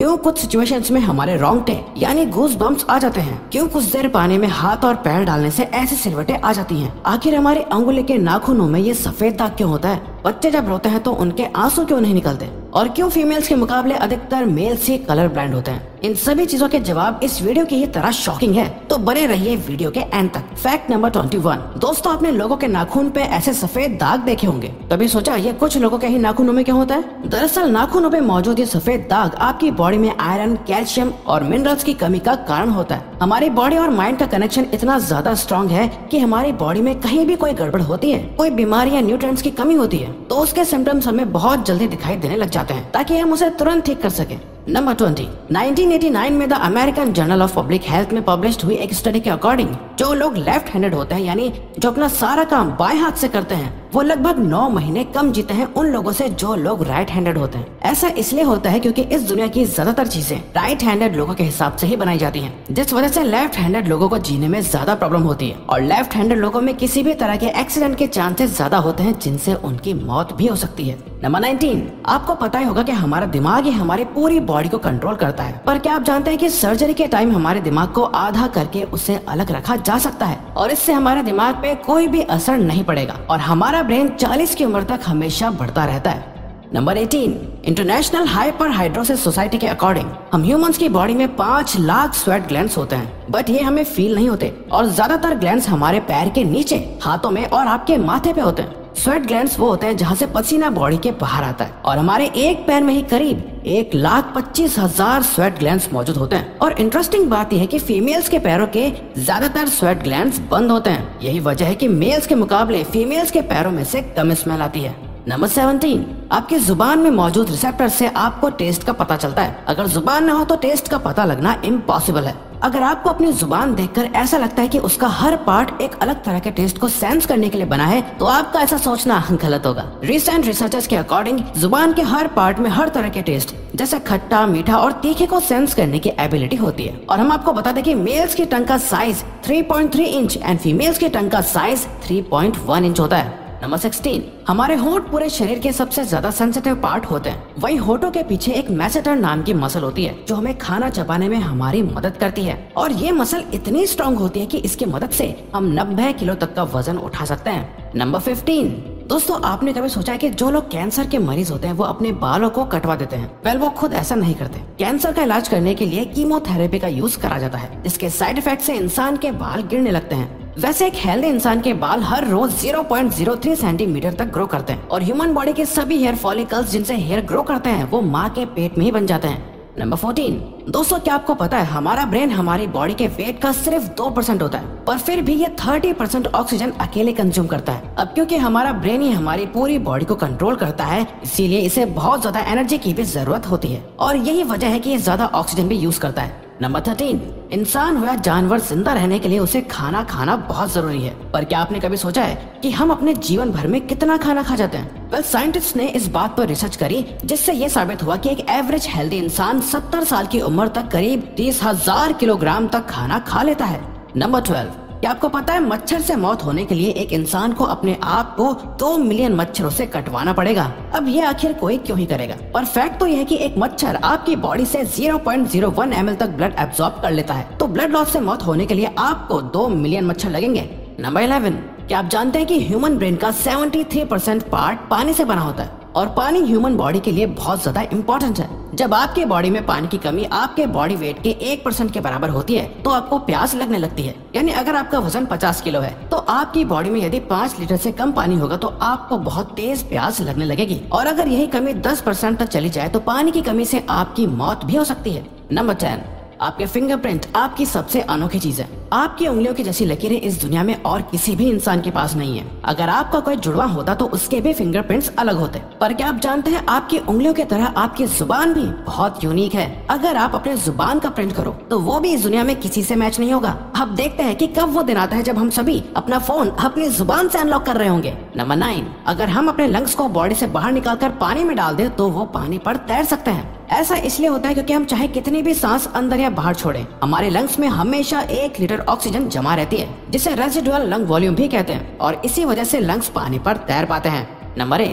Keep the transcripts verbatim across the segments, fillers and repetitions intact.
क्यों कुछ सिचुएशंस में हमारे रोंगटे यानी गूज बम्प्स आ जाते हैं? क्यों कुछ देर पानी में हाथ और पैर डालने से ऐसी सिलवटें आ जाती हैं? आखिर हमारे अंगुली के नाखूनों में ये सफेद दाग क्यों होता है? बच्चे जब रोते हैं तो उनके आंसू क्यों नहीं निकलते? और क्यों फीमेल्स के मुकाबले अधिकतर मेल्स ही कलर ब्लाइंड होते हैं? इन सभी चीजों के जवाब इस वीडियो की ही तरह शॉकिंग है, तो बने रहिए वीडियो के एंड तक। फैक्ट नंबर इक्कीस। दोस्तों, आपने लोगों के नाखून पे ऐसे सफेद दाग देखे होंगे। कभी सोचा ये कुछ लोगों के ही नाखूनों में क्यों होता है? दरअसल नाखूनों पे मौजूद ये सफेद दाग आपकी बॉडी में आयरन, कैल्शियम और मिनरल्स की कमी का कारण होता है। हमारी बॉडी और माइंड का कनेक्शन इतना ज्यादा स्ट्रॉन्ग है कि हमारी बॉडी में कहीं भी कोई गड़बड़ होती है, कोई बीमारी या न्यूट्रिएंट्स की कमी होती है, तो उसके सिम्टम्स हमें बहुत जल्दी दिखाई देने लग जाते हैं, ताकि हम उसे तुरंत ठीक कर सके। नंबर बीस। नाइनटीन एटी नाइन में the American Journal of Public Health में पब्लिश्ड हुई एक स्टडी के अकॉर्डिंग जो लोग लेफ्ट हैंडेड होते हैं, यानी जो अपना सारा काम बाएं हाथ से करते हैं, वो लगभग नौ महीने कम जीते हैं उन लोगों से जो लोग राइट हैंडेड होते हैं। ऐसा इसलिए होता है क्योंकि इस दुनिया की ज्यादातर चीजें राइट हैंडेड लोगों के हिसाब से ही बनाई जाती हैं, जिस वजह से लेफ्ट हैंडेड लोगों को जीने में ज्यादा प्रॉब्लम होती है। और लेफ्ट हैंडेड लोगों में किसी भी तरह के एक्सीडेंट के चांसेस ज्यादा होते हैं, जिनसे उनकी मौत भी हो सकती है। नंबर उन्नीस। आपको पता ही होगा कि हमारा दिमाग ही हमारी पूरी बॉडी को कंट्रोल करता है, पर क्या आप जानते हैं कि सर्जरी के टाइम हमारे दिमाग को आधा करके उसे अलग रखा जा सकता है और इससे हमारे दिमाग पे कोई भी असर नहीं पड़ेगा और हमारा ब्रेन चालीस की उम्र तक हमेशा बढ़ता रहता है। नंबर अठारह। इंटरनेशनल हाइपरहाइड्रोसिस सोसाइटी के अकॉर्डिंग हम ह्यूमंस की बॉडी में पाँच लाख स्वेट ग्लैंड्स होते हैं, बट ये हमें फील नहीं होते और ज्यादातर ग्लैंड्स हमारे पैर के नीचे, हाथों में और आपके माथे पे होते हैं। स्वेट ग्लैंड्स वो होते हैं जहाँ से पसीना बॉडी के बाहर आता है और हमारे एक पैर में ही करीब एक लाख पच्चीस हजार स्वेट ग्लैंड्स मौजूद होते हैं। और इंटरेस्टिंग बात यह है कि फीमेल्स के पैरों के ज्यादातर स्वेट ग्लैंड्स बंद होते हैं। यही वजह है कि मेल्स के मुकाबले फीमेल्स के पैरों में से कम स्मेल आती है। नंबर सत्रह। आपकी जुबान में मौजूद रिसेप्टर से आपको टेस्ट का पता चलता है। अगर जुबान न हो तो टेस्ट का पता लगना इम्पॉसिबल है। अगर आपको अपनी जुबान देखकर ऐसा लगता है कि उसका हर पार्ट एक अलग तरह के टेस्ट को सेंस करने के लिए बना है, तो आपका ऐसा सोचना गलत होगा। रिसेंट रिसर्चर्स के अकॉर्डिंग जुबान के हर पार्ट में हर तरह के टेस्ट जैसे खट्टा, मीठा और तीखे को सेंस करने की एबिलिटी होती है। और हम आपको बता दें कि मेल्स की टंग का साइज तीन पॉइंट तीन इंच एंड फीमेल्स की टंग का साइज तीन पॉइंट एक इंच होता है। नंबर सोलह। हमारे होंठ पूरे शरीर के सबसे ज्यादा सेंसिटिव पार्ट होते हैं। वही होठों के पीछे एक मैसेटर नाम की मसल होती है जो हमें खाना चबाने में हमारी मदद करती है और ये मसल इतनी स्ट्रॉन्ग होती है कि इसकी मदद से हम नब्बे किलो तक का वजन उठा सकते हैं। नंबर पंद्रह। दोस्तों, आपने कभी सोचा है कि जो लोग कैंसर के मरीज होते हैं वो अपने बालों को कटवा देते हैं? वेल, वो खुद ऐसा नहीं करते। कैंसर का इलाज करने के लिए कीमोथेरेपी का यूज करा जाता है, जिसके साइड इफेक्ट से इंसान के बाल गिरने लगते हैं। वैसे एक हेल्दी इंसान के बाल हर रोज zero point zero three centimetre तक ग्रो करते हैं और ह्यूमन बॉडी के सभी हेयर फॉलिकल्स जिनसे हेयर ग्रो करते हैं वो माँ के पेट में ही बन जाते हैं। नंबर चौदह। दोस्तों, क्या आपको पता है हमारा ब्रेन हमारी बॉडी के वेट का सिर्फ दो परसेंट होता है, पर फिर भी ये तीस परसेंट ऑक्सीजन अकेले कंज्यूम करता है। अब क्योंकि हमारा ब्रेन ही हमारी पूरी बॉडी को कंट्रोल करता है, इसीलिए इसे बहुत ज्यादा एनर्जी की भी जरूरत होती है और यही वजह है कि ये ज्यादा ऑक्सीजन भी यूज करता है। नंबर तेरह। इंसान हुआ जानवर जिंदा रहने के लिए उसे खाना खाना बहुत जरूरी है, पर क्या आपने कभी सोचा है कि हम अपने जीवन भर में कितना खाना खा जाते हैं? वेल, साइंटिस्ट ने इस बात पर रिसर्च करी जिससे ये साबित हुआ कि एक एवरेज हेल्दी इंसान सत्तर साल की उम्र तक करीब तीस हजार किलोग्राम तक खाना खा लेता है। नंबर बारह। क्या आपको पता है मच्छर से मौत होने के लिए एक इंसान को अपने आप को दो मिलियन मच्छरों से कटवाना पड़ेगा? अब ये आखिर कोई क्यों ही करेगा? पर फैक्ट तो यह है कि एक मच्छर आपकी बॉडी से zero point zero one M L तक ब्लड एब्जॉर्ब कर लेता है, तो ब्लड लॉस से मौत होने के लिए आपको दो मिलियन मच्छर लगेंगे। नंबर ग्यारह। क्या आप जानते हैं कि ह्यूमन ब्रेन का तिहत्तर परसेंट पार्ट पानी से बना होता है और पानी ह्यूमन बॉडी के लिए बहुत ज्यादा इम्पोर्टेंट है। जब आपके बॉडी में पानी की कमी आपके बॉडी वेट के एक परसेंट के बराबर होती है तो आपको प्यास लगने लगती है। यानी अगर आपका वजन पचास किलो है तो आपकी बॉडी में यदि पाँच लीटर से कम पानी होगा तो आपको बहुत तेज प्यास लगने लगेगी और अगर यही कमी दस परसेंट तक चली जाए तो पानी की कमी से आपकी मौत भी हो सकती है। नंबर दस। आपके फिंगरप्रिंट आपकी सबसे अनोखी चीज है। आपकी उंगलियों की जैसी लकीरें इस दुनिया में और किसी भी इंसान के पास नहीं है। अगर आपका कोई जुड़वा होता तो उसके भी फिंगरप्रिंट्स अलग होते, पर क्या आप जानते हैं आपकी उंगलियों की तरह आपकी जुबान भी बहुत यूनिक है। अगर आप अपने जुबान का प्रिंट करो तो वो भी इस दुनिया में किसी से मैच नहीं होगा। अब देखते हैं कि कब वो दिन आता है जब हम सभी अपना फोन अपनी जुबान से अनलॉक कर रहे होंगे। नंबर नौ। अगर हम अपने लंग्स को बॉडी से बाहर निकालकर पानी में डाल दें तो वो पानी पर तैर सकते हैं। ऐसा इसलिए होता है क्योंकि हम चाहे कितनी भी सांस अंदर या बाहर छोड़ें, हमारे लंग्स में हमेशा एक लीटर ऑक्सीजन जमा रहती है, जिसे रेसिडुअल लंग वॉल्यूम भी कहते हैं और इसी वजह से लंग्स पानी पर तैर पाते हैं। नंबर आठ।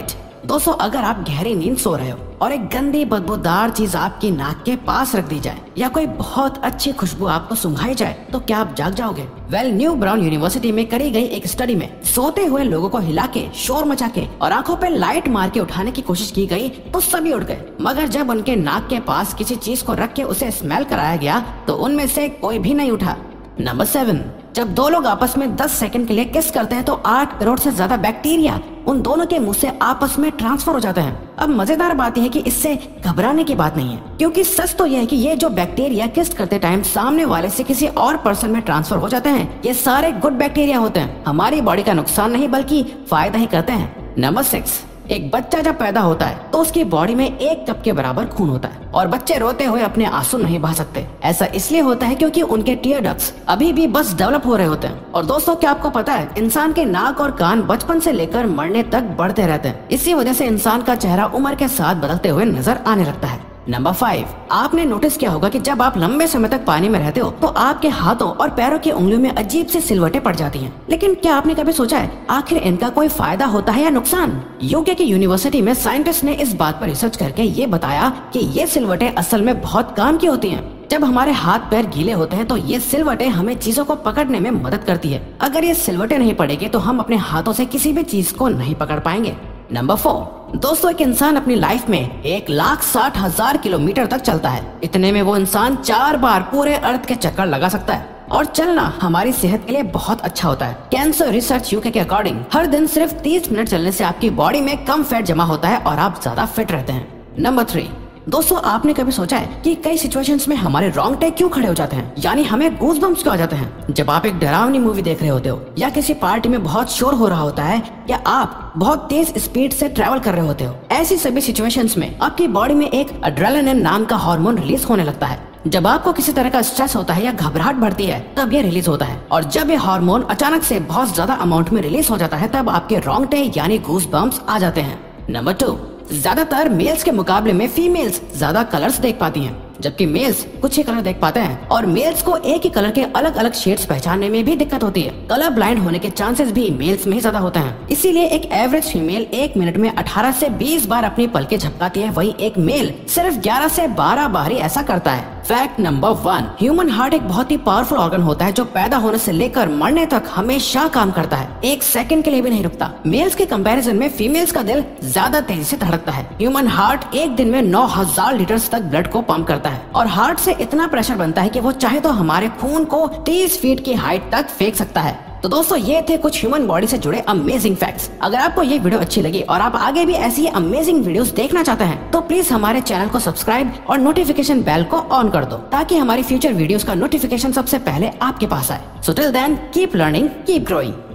दोस्तों अगर आप गहरी नींद सो रहे हो और एक गंदी बदबूदार चीज आपकी नाक के पास रख दी जाए या कोई बहुत अच्छी खुशबू आपको सुंघाई जाए तो क्या आप जाग जाओगे? वेल, न्यू ब्राउन यूनिवर्सिटी में करी गई एक स्टडी में सोते हुए लोगों को हिला के, शोर मचा के और आंखों पे लाइट मार के उठाने की कोशिश की गई तो सभी उठ गए, मगर जब उनके नाक के पास किसी चीज को रख के उसे स्मेल कराया गया तो उनमें से कोई भी नहीं उठा। नंबर सेवन, जब दो लोग आपस में दस सेकंड के लिए किस करते हैं तो आठ करोड़ से ज्यादा बैक्टीरिया उन दोनों के मुंह से आपस में ट्रांसफर हो जाते हैं। अब मजेदार बात यह है कि इससे घबराने की बात नहीं है, क्योंकि सच तो यह है कि ये जो बैक्टीरिया किस करते टाइम सामने वाले से किसी और पर्सन में ट्रांसफर हो जाते हैं, ये सारे गुड बैक्टीरिया होते हैं, हमारी बॉडी का नुकसान नहीं बल्कि फायदा ही करते हैं। नंबर सिक्स, एक बच्चा जब पैदा होता है तो उसकी बॉडी में एक कप के बराबर खून होता है और बच्चे रोते हुए अपने आंसू नहीं बहा सकते। ऐसा इसलिए होता है क्योंकि उनके टीयर डक्ट्स अभी भी बस डेवलप हो रहे होते हैं। और दोस्तों क्या आपको पता है, इंसान के नाक और कान बचपन से लेकर मरने तक बढ़ते रहते हैं। इसी वजह से इंसान का चेहरा उम्र के साथ बदलते हुए नजर आने लगता है। नंबर फाइव, आपने नोटिस किया होगा कि जब आप लंबे समय तक पानी में रहते हो तो आपके हाथों और पैरों की उंगलियों में अजीब सी सिलवटें पड़ जाती हैं। लेकिन क्या आपने कभी सोचा है आखिर इनका कोई फायदा होता है या नुकसान? यूके की यूनिवर्सिटी में साइंटिस्ट ने इस बात पर रिसर्च करके ये बताया कि ये सिलवटें असल में बहुत काम की होती हैं। जब हमारे हाथ पैर गीले होते हैं तो ये सिलवटें हमें चीजों को पकड़ने में मदद करती है। अगर ये सिलवटें नहीं पड़ेगी तो हम अपने हाथों से किसी भी चीज को नहीं पकड़ पाएंगे। नंबर फोर, दोस्तों एक इंसान अपनी लाइफ में एक लाख साठ हजार किलोमीटर तक चलता है। इतने में वो इंसान चार बार पूरे अर्थ के चक्कर लगा सकता है और चलना हमारी सेहत के लिए बहुत अच्छा होता है। कैंसर रिसर्च यूके के अकॉर्डिंग हर दिन सिर्फ तीस मिनट चलने से आपकी बॉडी में कम फैट जमा होता है और आप ज्यादा फिट रहते हैं। नंबर थ्री, दोस्तों आपने कभी सोचा है कि कई सिचुएशंस में हमारे रोंगटे क्यों खड़े हो जाते हैं, यानी हमें गूज़बम्प्स क्यों आ जाते हैं? जब आप एक डरावनी मूवी देख रहे होते हो या किसी पार्टी में बहुत शोर हो रहा होता है या आप बहुत तेज स्पीड से ट्रैवल कर रहे होते हो, ऐसी सभी सिचुएशंस में आपकी बॉडी में एक एड्रेनालिन नाम का हार्मोन रिलीज होने लगता है। जब आपको किसी तरह का स्ट्रेस होता है या घबराहट बढ़ती है तब ये रिलीज होता है, और जब ये हार्मोन अचानक से बहुत ज्यादा अमाउंट में रिलीज हो जाता है तब आपके रोंगटे यानी गूज़बम्प्स आ जाते हैं। नंबर टू, ज्यादातर मेल्स के मुकाबले में फीमेल्स ज्यादा कलर्स देख पाती हैं, जबकि मेल्स कुछ ही कलर देख पाते हैं और मेल्स को एक ही कलर के अलग अलग शेड्स पहचानने में भी दिक्कत होती है। कलर ब्लाइंड होने के चांसेस भी मेल्स में ही ज्यादा होते हैं। इसीलिए एक एवरेज फीमेल एक मिनट में अठारह से बीस बार अपनी पलकें झपकाती है, वही एक मेल सिर्फ ग्यारह से बारह बार ही ऐसा करता है। Fact number one, human heart एक बहुत ही पावरफुल ऑर्गन होता है जो पैदा होने से लेकर मरने तक हमेशा काम करता है, एक सेकंड के लिए भी नहीं रुकता। मेल्स के कंपैरिजन में फीमेल्स का दिल ज्यादा तेजी से धड़कता है। ह्यूमन हार्ट एक दिन में नौ हजार लीटर तक ब्लड को पंप करता है और हार्ट से इतना प्रेशर बनता है कि वो चाहे तो हमारे खून को तीस फीट की हाइट तक फेंक सकता है। तो दोस्तों ये थे कुछ ह्यूमन बॉडी से जुड़े अमेजिंग फैक्ट्स। अगर आपको ये वीडियो अच्छी लगी और आप आगे भी ऐसी अमेजिंग वीडियोस देखना चाहते हैं तो प्लीज हमारे चैनल को सब्सक्राइब और नोटिफिकेशन बेल को ऑन कर दो ताकि हमारी फ्यूचर वीडियोस का नोटिफिकेशन सबसे पहले आपके पास आए। So till then keep learning, keep growing.